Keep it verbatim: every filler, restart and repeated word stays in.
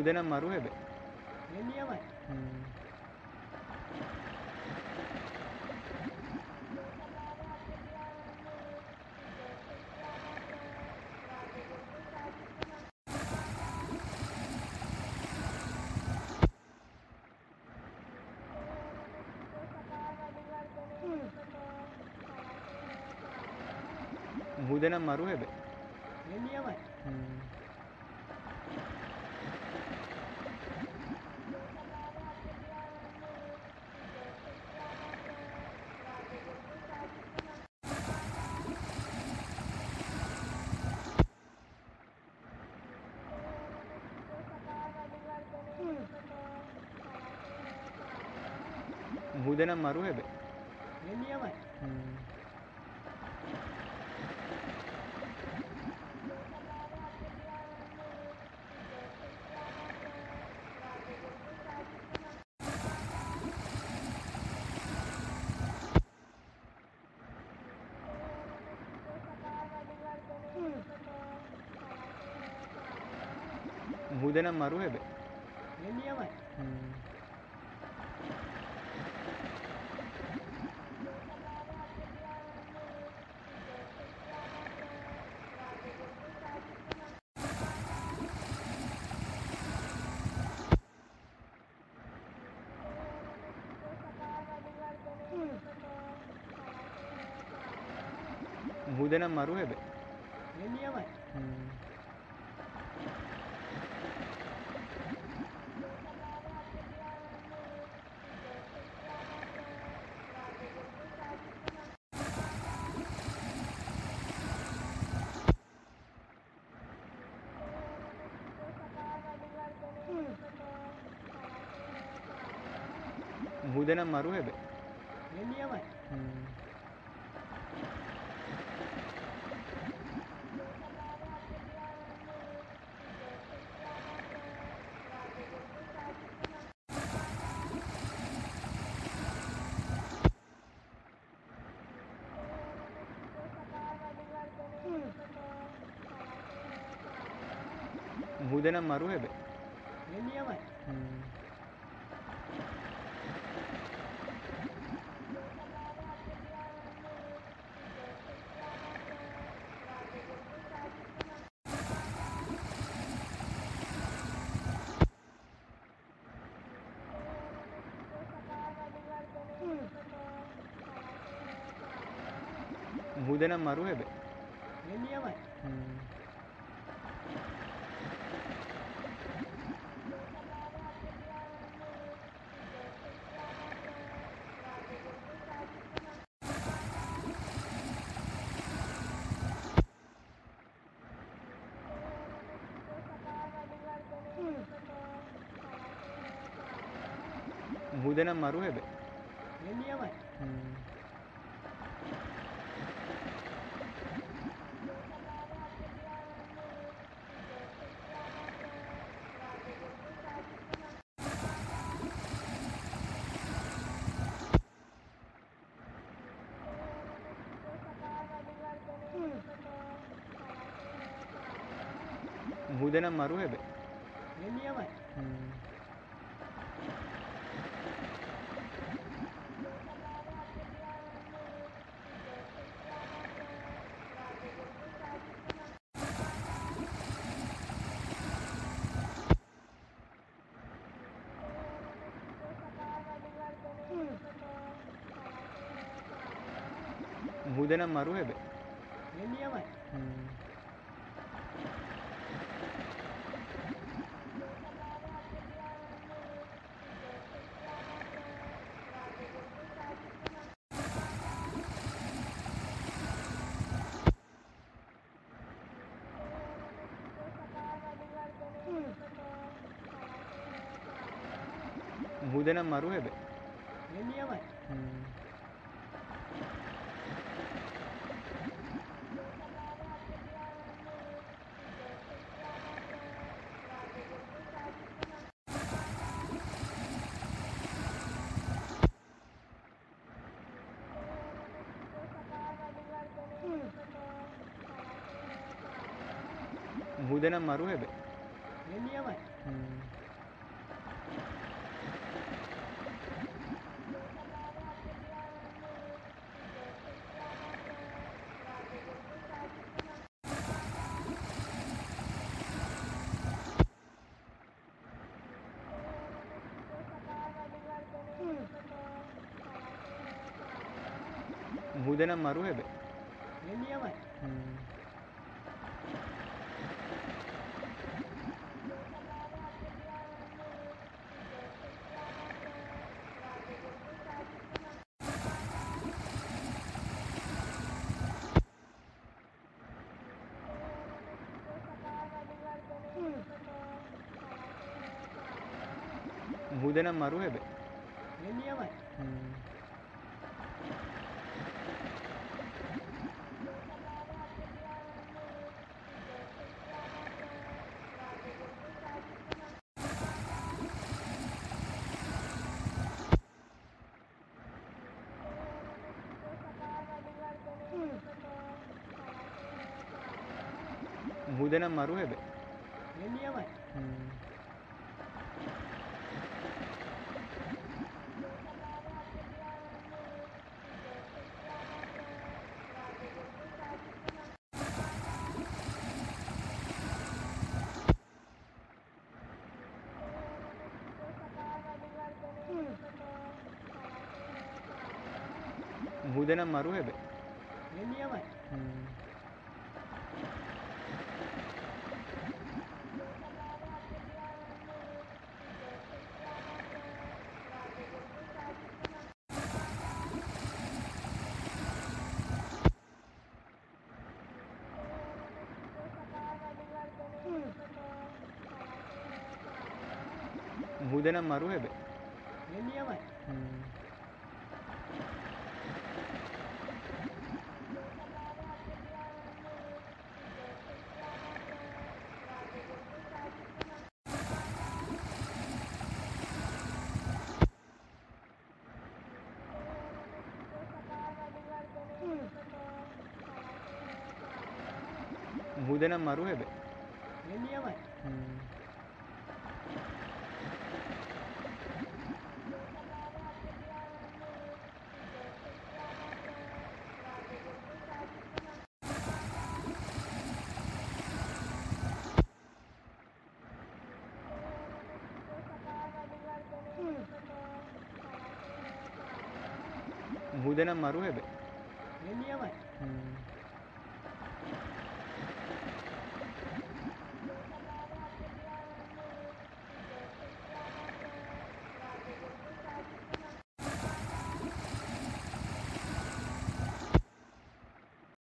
මුහුද නම් මරු හැබැයි. ඒ නියමයි. හ්ම්. මුහුද නම් මරු හැබැයි. ඒ නියමයි. හ්ම්. මුහුදනම් මරු හැබැයි. ඒ නියමයි. හ්ම්. මුහුදනම් මරු හැබැයි. ඒ නියමයි. හ්ම්. මුහුදනම් මරු හැබැයි. ඒ නියමයි. හ්ම්. මුහුදනම් මරු හැබැයි. ඒ නියමයි. හ්ම්. මුහුදනම් මරු හැබැයි. ඒ නියමයි. හ්ම්. මුහුදනම් මරු හැබැයි. ඒ නියමයි. හ්ම්. මුහුදනම් මරු හැබැයි. ඒ නියමයි. හ්ම්. මුහුදනම් මරු හැබැයි. ඒ නියමයි. හ්ම්. මුහුදනම් මරු හැබැයි. ඒ නියමයි. හ්ම්. මුහුදනම් මරු හැබැයි. ඒ නියමයි. හ්ම්. මුහුද නම් මරු හැබැයි. ඒ නියමයි. හ්ම්. මුහුද නම් මරු හැබැයි. ඒ නියමයි. හ්ම්. මුහුද නම් මරු හැබැයි. ඒ නියමයි. හ්ම්. මුහුද නම් මරු හැබැයි. ඒ නියමයි. හ්ම්. මුහුද නම් මරු හැබැයි. ඒ නියමයි. හ්ම්. ඒ නියමයි. මුහුද නම් මරු හැබැයි. ඒ නියමයි. හ්ම්. ඒ නියමයි. හ්ම්. මුහුද නම් මරු හැබැයි. ඒ නියමයි. හ්ම්.